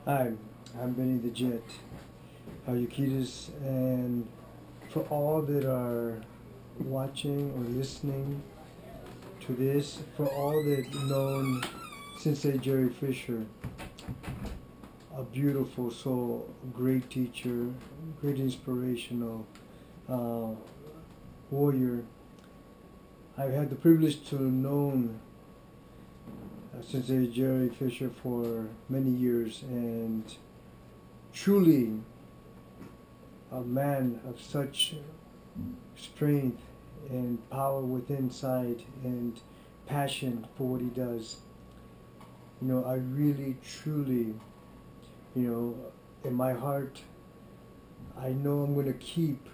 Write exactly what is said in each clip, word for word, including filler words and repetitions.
Hi, I'm Benny the Jet, uh, Yukitas, and for all that are watching or listening to this, for all that known Sensei Jerry Fisher, a beautiful soul, great teacher, great inspirational uh, warrior. I've had the privilege to know uh, Sensei Jerry Fisher for many years, and truly a man of such strength and power within inside and passion for what he does. You know, I really, truly, you know, in my heart, I know I'm going to keep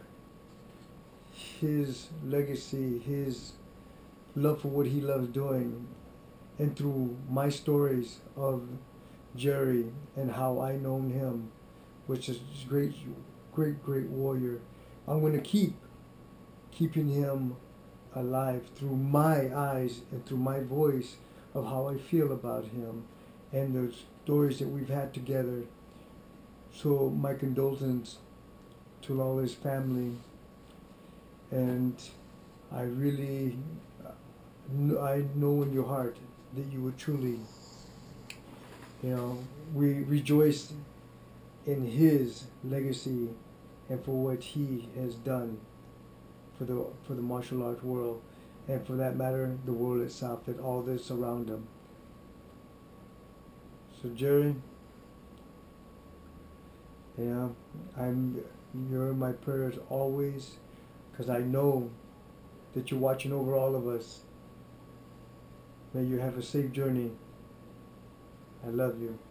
his legacy, his love for what he loves doing, and through my stories of Jerry and how I known him, which is great, great, great warrior. I'm going to keep keeping him alive through my eyes and through my voice of how I feel about him and the stories that we've had together. So my condolences to all his family, and I really, I know in your heart that you would truly, you know, we rejoice in his legacy and for what he has done for the for the martial arts world, and for that matter, the world itself, and all that's around him. So Jerry, yeah, I'm you're in my prayers always, because I know that you're watching over all of us. May you have a safe journey. I love you.